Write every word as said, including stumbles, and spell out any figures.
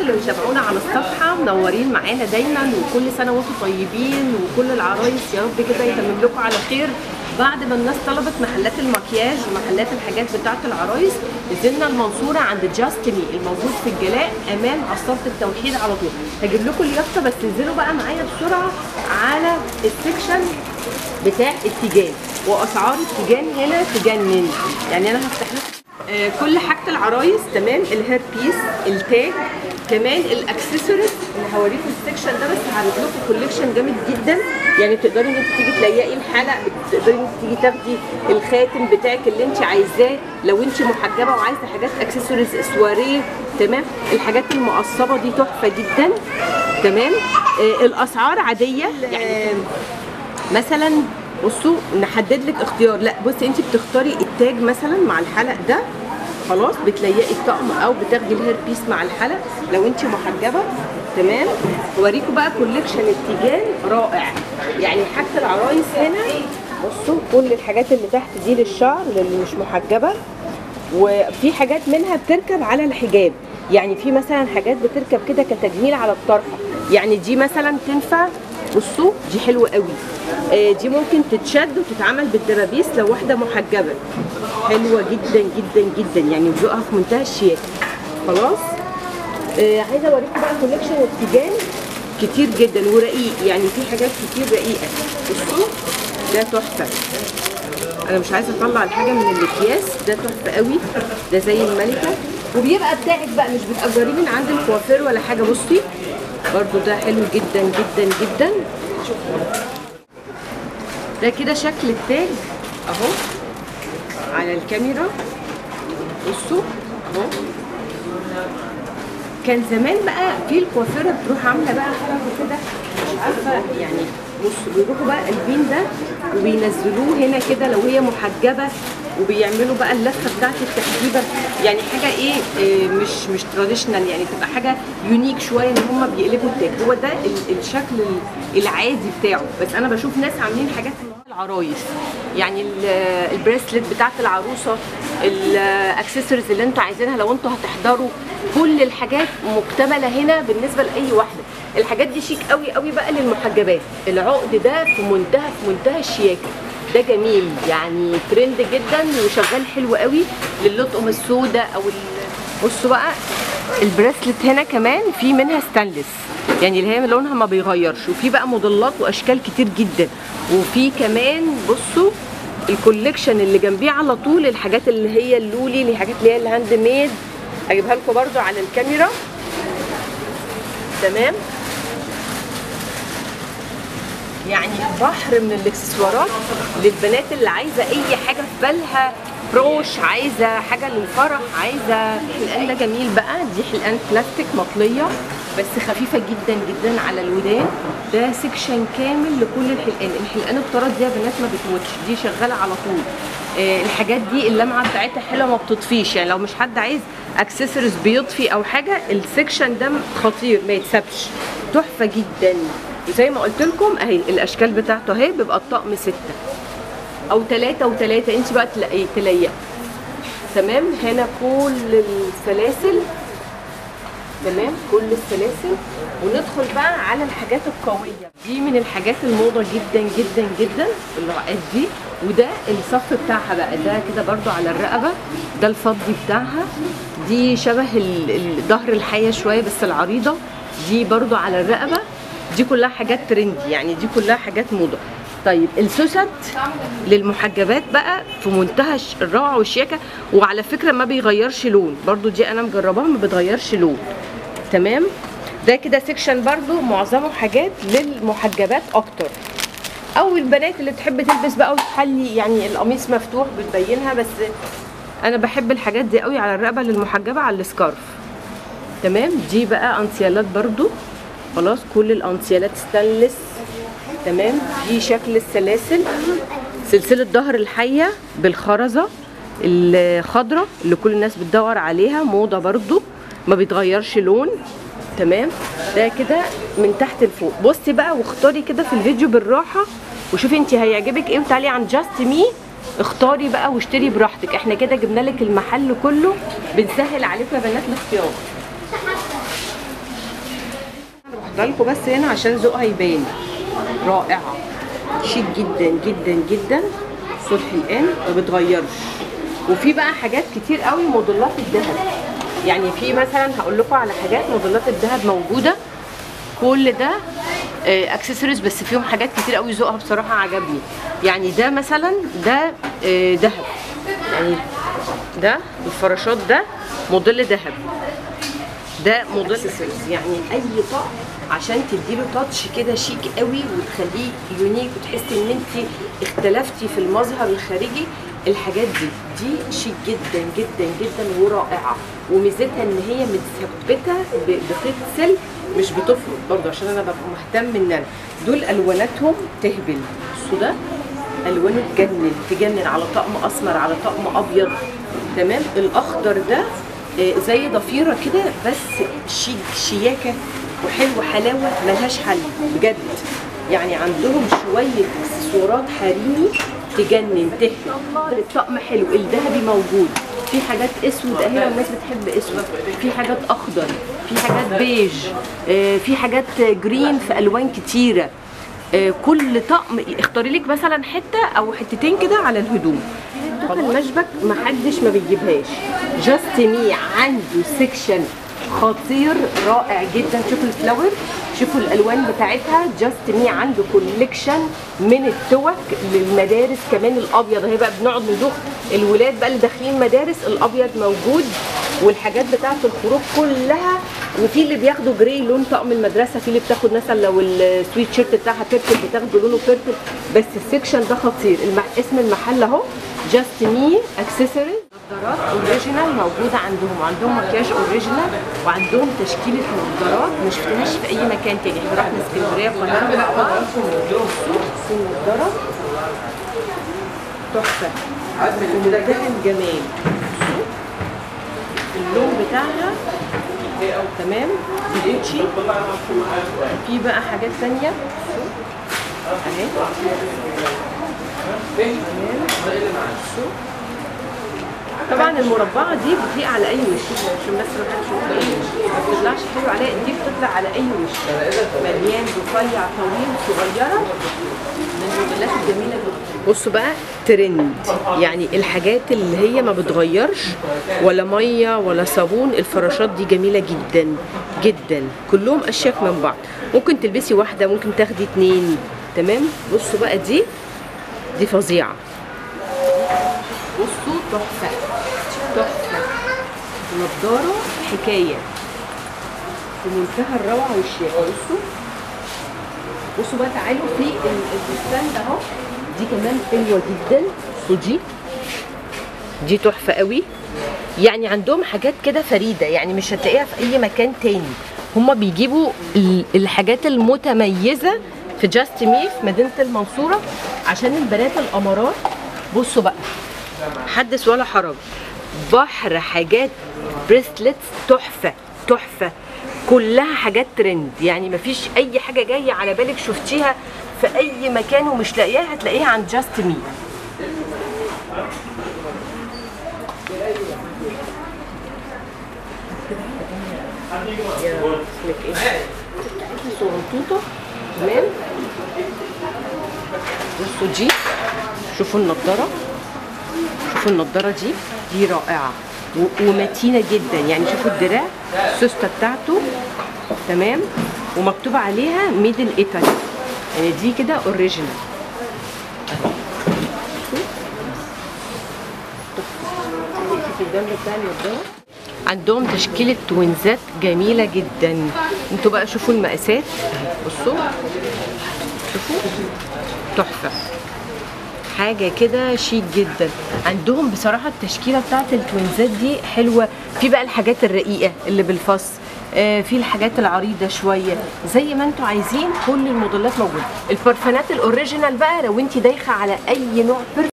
اللي بيتابعونا على الصفحه منورين معانا دايما، وكل سنه وانتم طيبين، وكل العرايس يا رب كده يتمم لكم على خير. بعد ما الناس طلبت محلات المكياج ومحلات الحاجات بتاعه العرايس، نزلنا المنصوره عند جاست مي الموجود في الجلاء امام عصاره التوحيد على طول. هجيب لكم اليافطه بس انزلوا بقى معايا بسرعه على السكشن بتاع التيجان، واسعار التيجان هنا تجنن. يعني انا هفتح لكم آه كل حاجه العرايس، تمام، الهير بيس، التاج، كمان الاكسسوارز اللي هوريكم السكشن ده. بس هعرض لكم كوليكشن جامد جدا، يعني تقدري ان انت تيجي تلاقي الحلق، تقدري ان انت تيجي تاخدي الخاتم بتاعك اللي انت عايزاه لو انت محجبه وعايزه حاجات اكسسوارز سواريه، تمام. الحاجات المقصبه دي تحفه جدا، تمام. آه الاسعار عاديه، يعني آه مثلا بصوا نحدد لك اختيار. لا بصي انت بتختاري التاج مثلا مع الحلق ده، خلاص بتليقي الطقم، او بتاخدي الهير بيس مع الحلق لو انت محجبه، تمام. اوريكم بقى كوليكشن التيجان رائع، يعني حاجه العرايس هنا. بصوا كل الحاجات اللي تحت دي للشعر للي مش محجبه، وفي حاجات منها بتركب على الحجاب، يعني في مثلا حاجات بتركب كده كتجميل على الطرحه، يعني دي مثلا تنفع. بصوا دي حلوه قوي، آه دي ممكن تتشد وتتعمل بالدبابيس لو واحده محجبه، حلوه جدا جدا جدا، يعني ذوقها في منتهى الشياكه. خلاص آه عايزه اوريكم بقى كوليكشن التيجان كتير جدا ورقيق، يعني في حاجات كتير رقيقه. بصوا ده تحفه، انا مش عايزه اطلع الحاجه من الاكياس، ده تحفه قوي، ده زي الملكه، وبيبقى بتاعك بقى، مش بتأجريه من عند الكوافير ولا حاجه. بصي برضو ده حلو جدا جدا جدا. ده كده شكل التاج اهو على الكاميرا، بصوا اهو. كان زمان بقى في الكوافيره بتروح عامله بقى حركه كده، مش عارفه يعني، بصوا بيروحوا بقى قلبين ده وبينزلوه هنا كده لو هي محجبه، وبيعملوا بقى اللفه بتاعت التحجيبه، يعني حاجه ايه, إيه مش مش تراديشنال، يعني تبقى حاجه يونيك شويه ان هم بيقلبوا التاج. هو ده الشكل العادي بتاعه، بس انا بشوف ناس عاملين حاجات العرايس، يعني البريسلت بتاعت العروسه، الاكسسوارز اللي انتوا عايزينها لو انتوا هتحضروا، كل الحاجات مكتمله هنا بالنسبه لاي واحده. الحاجات دي شيك قوي قوي بقى للمحجبات. العقد ده في منتهى في منتهى الشياكه، ده جميل يعني ترند جدا وشغال حلو قوي للطقم السوداء او بصوا بقى البريسلت هنا كمان في منها ستانلس، يعني اللي هي لونها ما بيغيرش، وفي بقى موديلات واشكال كتير جدا. وفي كمان بصوا الكوليكشن اللي جنبيه على طول، الحاجات اللي هي اللولي، الحاجات اللي هي الهاند ميد، هجيبها لكم برده على الكاميرا، تمام. يعني بحر من الاكسسوارات للبنات اللي عايزه اي حاجه في بالها، بروش، عايزه حاجه للفرح، عايزه حلقان. ده جميل بقى، دي حلقان بلاستيك مطليه بس خفيفه جدا جدا على الودان. ده سكشن كامل لكل الحلقان. الحلقان الطرد دي يا بنات ما بتموتش، دي شغاله على طول. آه الحاجات دي اللمعه بتاعتها حلوه ما بتطفيش، يعني لو مش حد عايز اكسسوارز بيطفي او حاجه، السكشن ده خطير ما يتسابش، تحفه جدا. وزي ما قلت لكم اهي الاشكال بتاعته اهي، بيبقى الطقم ستة او ثلاثة وثلاثة، انت بقى تلاقيه تليق، تمام. هنا كل السلاسل، تمام، كل السلاسل. وندخل بقى على الحاجات القويه دي، من الحاجات الموضه جدا جدا جدا الرقات دي. وده الصف بتاعها بقى، ده كده برضو على الرقبه، ده الفضي بتاعها، دي شبه الظهر الحيه شويه بس العريضه، دي برضو على الرقبه. دي كلها حاجات ترندي، يعني دي كلها حاجات موضه. طيب السوست للمحجبات بقى في منتهى الروعه والشياكه، وعلى فكره ما بيغيرش لون، برضو دي انا مجرباها ما بتغيرش لون، تمام. ده كده سيكشن برضو معظمه حاجات للمحجبات اكتر، او البنات اللي تحب تلبس بقى وتحلي، يعني القميص مفتوح بتبينها، بس انا بحب الحاجات دي قوي على الرقبه للمحجبه على السكارف، تمام. دي بقى انسيالات برضو، خلاص كل الانسيالات ستانلس، تمام. دي شكل السلاسل، سلسله ظهر الحيه بالخرزه الخضراء اللي كل الناس بتدور عليها، موضه برضو ما بيتغيرش لون، تمام. ده كده من تحت لفوق. بصي بقى واختاري كده في الفيديو بالراحه وشوفي انت هيعجبك ايه، وتعالي عند جاست مي اختاري بقى واشتري براحتك. احنا كده جبنا لك المحل كله، بنسهل عليكم يا بنات الاختيار. حاطه لكم بس هنا عشان ذوقها يبان. رائعه، شيك جدا جدا جدا، صلح الان ما بتغيرش. وفي بقى حاجات كتير قوي موديلات الذهب، يعني في مثلا هقول لكم على حاجات موديلات الذهب موجوده. كل ده اكسسوارز بس فيهم حاجات كتير قوي، ذوقها بصراحه عجبني. يعني ده مثلا ده ذهب، يعني ده الفراشات ده موديل ذهب، ده موديل اكسسوارز. يعني اي طقم عشان تديله تاتش كده شيك قوي وتخليه يونيك وتحسي ان انت اختلفتي في المظهر الخارجي. الحاجات دي دي شيك جدا جدا جدا ورائعه، وميزتها ان هي متثبته بخيط سلك مش بتفرط برضه، عشان انا ببقى مهتم ان انا دول الواناتهم تهبل. بصوا ده الوانه تجنن تجنن، على طقم اسمر على طقم ابيض. تمام. الاخضر ده زي ضفيره كده بس شيك شياكه وحلوه، حلاوه ملهاش حل بجد. يعني عندهم شويه اكسسوارات حريمي تجنن تهبل. الطقم حلو، الذهبي موجود، في حاجات اسود اهي لو الناس بتحب اسود، في حاجات اخضر، في حاجات بيج، في حاجات جرين في الوان كتيره. كل طقم اختاري لك مثلا حته او حتتين كده على الهدوم. المشبك محدش ما بيجيبهاش، جاست مي عنده سيكشن خطير رائع جدا. شوفوا الفلاور، شوفوا الالوان بتاعتها. جاست مي عنده كوليكشن من التوك للمدارس كمان. الابيض اهي بقى بنقعد ندوخ الولاد بقى اللي داخلين مدارس، الابيض موجود، والحاجات بتاعت الخروج كلها. وفي اللي بياخدوا جراي لون طقم المدرسه، في اللي بتاخد مثلا لو السويت شيرت بتاعها بيربل بتاخد لونه بيربل. بس السكشن ده خطير. المح... اسم المحل اهو جاست مي اكسسوارز. نظارات اوريجينال موجوده عندهم، وعندهم مكياج اوريجينال، وعندهم تشكيله نظارات ما شفتهاش في اي مكان تاني. احنا رحنا اسكندريه القاهره مع بعض. النظاره تحفه ومنتهى الجمال. اللون بتاعها تمام جوتشي. في بقى حاجات ثانيه اهي طبعا المربعه دي بتليق على اي وش، عشان بس ما حدش يقول ايه ما بتطلعش حلو عليها. دي بتطلع على اي وش، مليان رفيع طويل صغيره، من الموديلات الجميله جدا. بصوا بقى ترند، يعني الحاجات اللي هي ما بتغيرش ولا ميه ولا صابون. الفراشات دي جميله جدا جدا، كلهم اشيك من بعض. ممكن تلبسي واحده، ممكن تاخدي اتنين. تمام. بصوا بقى دي دي فظيعه. بصوا تحفه تحفه، نضاره حكايه في منتهى الروعه والشياكه. بصوا بصوا بقى تعالوا في الستاند اهو، دي كمان حلوه جدا. ودي دي تحفه قوي. يعني عندهم حاجات كده فريده، يعني مش هتلاقيها في اي مكان تاني. هما بيجيبوا الحاجات المتميزه في جاست مي في مدينه المنصوره عشان البنات الامارات. بصوا بقى حدث ولا حرج، بحر حاجات بريسلتس تحفه تحفه، كلها حاجات ترند. يعني مفيش اي حاجه جايه على بالك شفتيها في اي مكان ومش لاقياها، هتلاقيها عند جاست مي. اسمك ايه؟ صغنطوطه. تمام. بصوا دي، شوفوا النضاره، شوفوا النضاره دي دي رائعه ومتينه جدا. يعني شوفوا الدراع، السوسته بتاعته تمام، ومكتوب عليها ميدن ايطالي. يعني دي كده اوريجينال. شوفوا الجنب بتاع النضاره. عندهم تشكيله توينزات جميله جدا. انتوا بقى شوفوا المقاسات، بصوا شوفوا تحفه، حاجه كده شيك جدا. عندهم بصراحه التشكيله بتاعت التوينزات دي حلوه. في بقى الحاجات الرقيقه اللي بالفص، آه في الحاجات العريضه شويه، زي ما انتوا عايزين. كل الموديلات موجوده. البرفانات الاوريجينال بقى لو انت دايخه على اي نوع